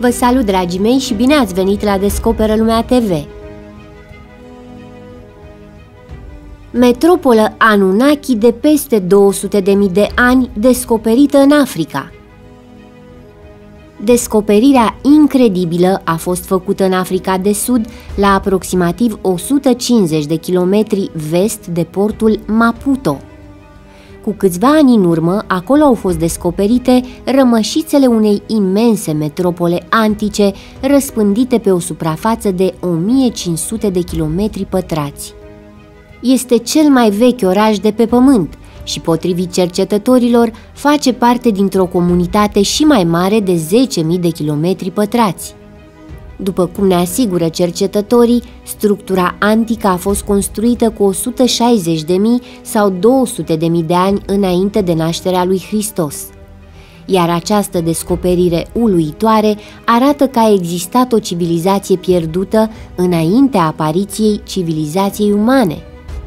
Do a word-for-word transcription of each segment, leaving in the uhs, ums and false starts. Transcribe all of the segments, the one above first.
Vă salut, dragii mei, și bine ați venit la Descoperă Lumea T V! Metropolă Anunnaki de peste două sute de mii de ani, descoperită în Africa. Descoperirea incredibilă a fost făcută în Africa de Sud, la aproximativ o sută cincizeci de kilometri vest de portul Maputo. Cu câțiva ani în urmă, acolo au fost descoperite rămășițele unei imense metropole antice, răspândite pe o suprafață de o mie cinci sute de kilometri pătrați. Este cel mai vechi oraș de pe pământ și, potrivit cercetătorilor, face parte dintr-o comunitate și mai mare de zece mii de kilometri pătrați. După cum ne asigură cercetătorii, structura antică a fost construită cu o sută șaizeci de mii sau două sute de mii de ani înainte de nașterea lui Hristos. Iar această descoperire uluitoare arată că a existat o civilizație pierdută înaintea apariției civilizației umane.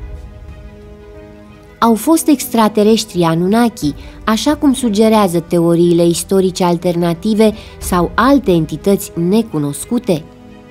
Au fost extraterestri Anunnaki, așa cum sugerează teoriile istorice alternative, sau alte entități necunoscute?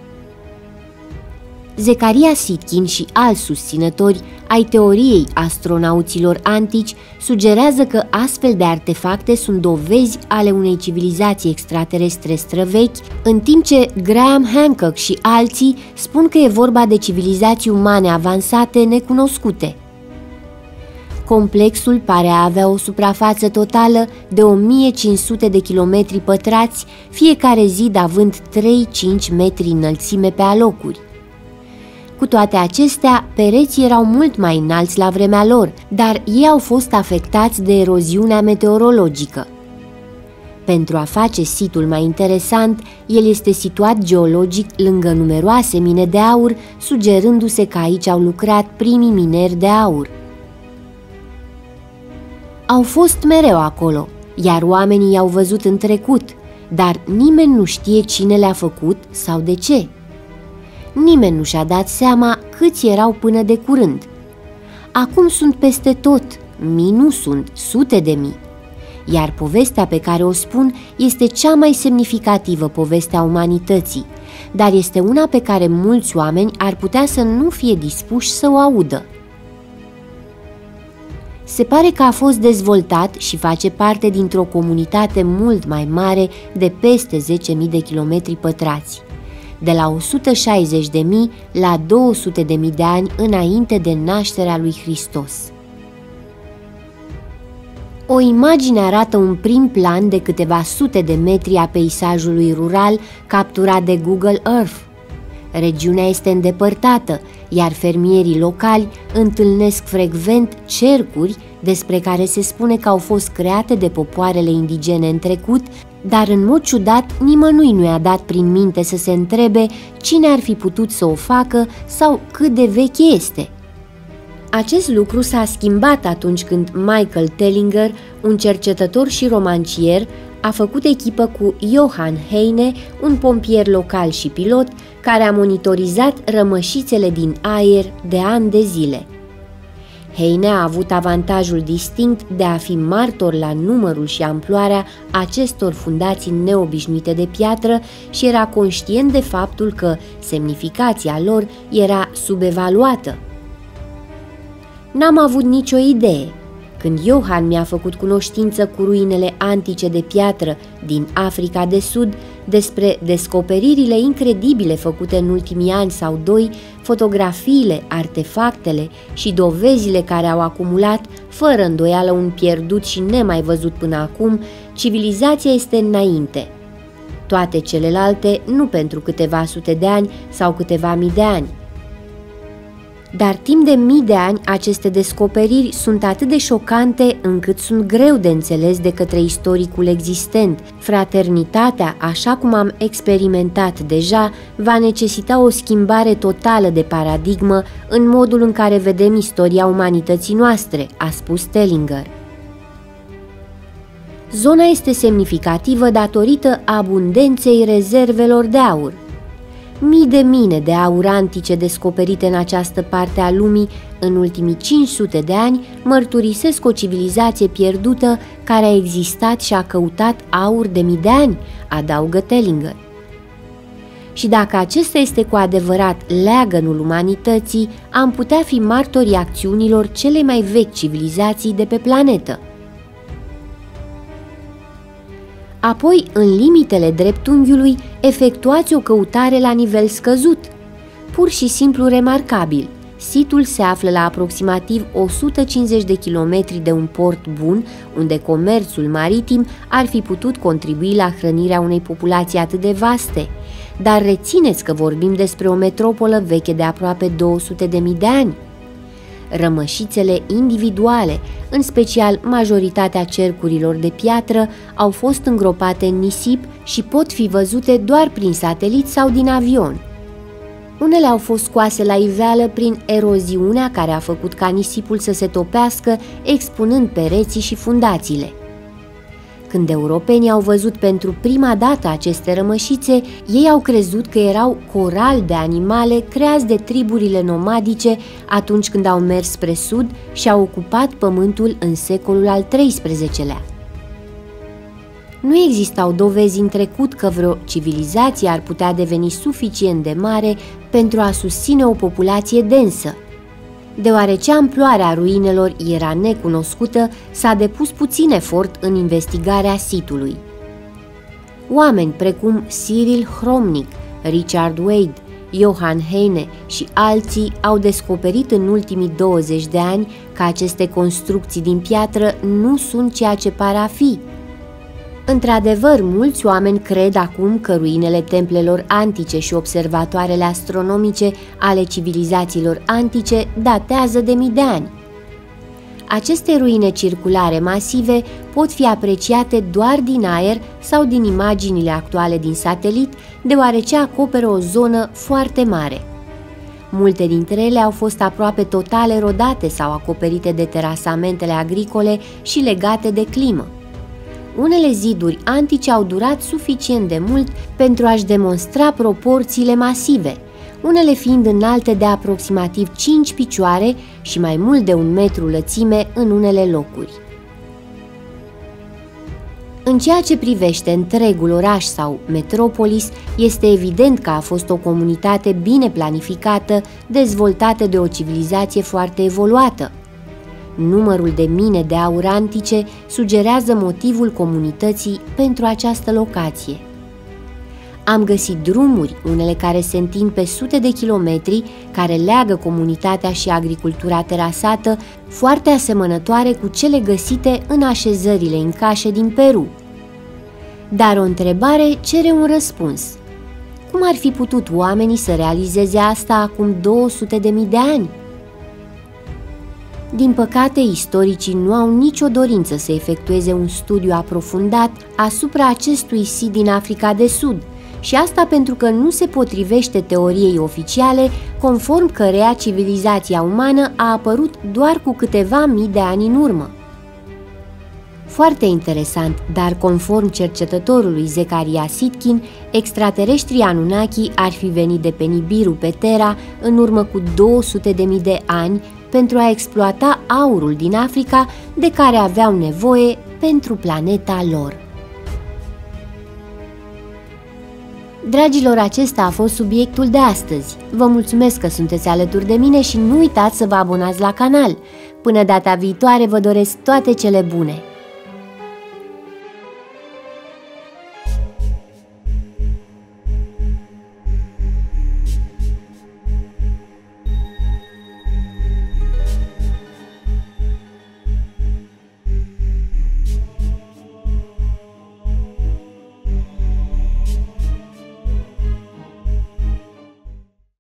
Zecharia Sitchin și alți susținători ai teoriei astronauților antici sugerează că astfel de artefacte sunt dovezi ale unei civilizații extraterestre străvechi, în timp ce Graham Hancock și alții spun că e vorba de civilizații umane avansate necunoscute. Complexul pare a avea o suprafață totală de o mie cinci sute de kilometri pătrați, fiecare zid având trei cinci metri înălțime pe alocuri. Cu toate acestea, pereții erau mult mai înalți la vremea lor, dar ei au fost afectați de eroziunea meteorologică. Pentru a face situl mai interesant, el este situat geologic lângă numeroase mine de aur, sugerându-se că aici au lucrat primii mineri de aur. Au fost mereu acolo, iar oamenii i-au văzut în trecut, dar nimeni nu știe cine le-a făcut sau de ce. Nimeni nu și-a dat seama câți erau până de curând. Acum sunt peste tot, mii nu sunt, sute de mii. Iar povestea pe care o spun este cea mai semnificativă poveste a umanității, dar este una pe care mulți oameni ar putea să nu fie dispuși să o audă. Se pare că a fost dezvoltat și face parte dintr-o comunitate mult mai mare de peste zece mii de kilometri pătrați, de la o sută șaizeci de mii la două sute de mii de ani înainte de nașterea lui Hristos. O imagine arată un prim plan de câteva sute de metri a peisajului rural capturat de Google Earth. Regiunea este îndepărtată, iar fermierii locali întâlnesc frecvent cercuri despre care se spune că au fost create de popoarele indigene în trecut, dar în mod ciudat nimănui nu i-a dat prin minte să se întrebe cine ar fi putut să o facă sau cât de veche este. Acest lucru s-a schimbat atunci când Michael Tellinger, un cercetător și romancier, a făcut echipă cu Johann Heine, un pompier local și pilot, care a monitorizat rămășițele din aer de ani de zile. Heine a avut avantajul distinct de a fi martor la numărul și amploarea acestor fundații neobișnuite de piatră și era conștient de faptul că semnificația lor era subevaluată. N-am avut nicio idee. Când Johann mi-a făcut cunoștință cu ruinele antice de piatră din Africa de Sud, despre descoperirile incredibile făcute în ultimii ani sau doi, fotografiile, artefactele și dovezile care au acumulat, fără îndoială un pierdut și nemai văzut până acum, civilizația este înainte. Toate celelalte nu pentru câteva sute de ani sau câteva mii de ani. Dar timp de mii de ani, aceste descoperiri sunt atât de șocante încât sunt greu de înțeles de către istoricul existent. Fraternitatea, așa cum am experimentat deja, va necesita o schimbare totală de paradigmă în modul în care vedem istoria umanității noastre, a spus Tellinger. Zona este semnificativă datorită abundenței rezervelor de aur. Mii de mine de aur antice descoperite în această parte a lumii în ultimii cinci sute de ani mărturisesc o civilizație pierdută care a existat și a căutat aur de mii de ani, adaugă Tellinger. Și dacă acesta este cu adevărat leagănul umanității, am putea fi martorii acțiunilor celei mai vechi civilizații de pe planetă. Apoi, în limitele dreptunghiului, efectuați o căutare la nivel scăzut. Pur și simplu remarcabil. Situl se află la aproximativ o sută cincizeci de kilometri de un port bun, unde comerțul maritim ar fi putut contribui la hrănirea unei populații atât de vaste. Dar rețineți că vorbim despre o metropolă veche de aproape două sute de mii de ani. Rămășițele individuale, în special majoritatea cercurilor de piatră, au fost îngropate în nisip și pot fi văzute doar prin satelit sau din avion. Unele au fost scoase la iveală prin eroziunea care a făcut ca nisipul să se topească, expunând pereții și fundațiile. Când europenii au văzut pentru prima dată aceste rămășițe, ei au crezut că erau corali de animale creați de triburile nomadice atunci când au mers spre sud și au ocupat pământul în secolul al treisprezecelea. Nu existau dovezi în trecut că vreo civilizație ar putea deveni suficient de mare pentru a susține o populație densă. Deoarece amploarea ruinelor era necunoscută, s-a depus puțin efort în investigarea sitului. Oameni precum Cyril Hromnik, Richard Wade, Johann Heine și alții au descoperit în ultimii douăzeci de ani că aceste construcții din piatră nu sunt ceea ce par a fi. Într-adevăr, mulți oameni cred acum că ruinele templelor antice și observatoarele astronomice ale civilizațiilor antice datează de mii de ani. Aceste ruine circulare masive pot fi apreciate doar din aer sau din imaginile actuale din satelit, deoarece acoperă o zonă foarte mare. Multe dintre ele au fost aproape total erodate sau acoperite de terasamentele agricole și legate de climă. Unele ziduri antice au durat suficient de mult pentru a-și demonstra proporțiile masive, unele fiind înalte de aproximativ cinci picioare și mai mult de un metru lățime în unele locuri. În ceea ce privește întregul oraș sau metropolis, este evident că a fost o comunitate bine planificată, dezvoltată de o civilizație foarte evoluată. Numărul de mine de aur antice sugerează motivul comunității pentru această locație. Am găsit drumuri, unele care se întind pe sute de kilometri, care leagă comunitatea și agricultura terasată, foarte asemănătoare cu cele găsite în așezările incașe din Peru. Dar o întrebare cere un răspuns. Cum ar fi putut oamenii să realizeze asta acum două sute de mii de ani? Din păcate, istoricii nu au nicio dorință să efectueze un studiu aprofundat asupra acestui sit din Africa de Sud, și asta pentru că nu se potrivește teoriei oficiale, conform căreia civilizația umană a apărut doar cu câteva mii de ani în urmă. Foarte interesant, dar conform cercetătorului Zecharia Sitchin, extraterestrii Anunnaki ar fi venit de pe Nibiru pe Terra în urmă cu două sute de mii de ani pentru a exploata aurul din Africa de care aveau nevoie pentru planeta lor. Dragilor, acesta a fost subiectul de astăzi. Vă mulțumesc că sunteți alături de mine și nu uitați să vă abonați la canal. Până data viitoare, vă doresc toate cele bune!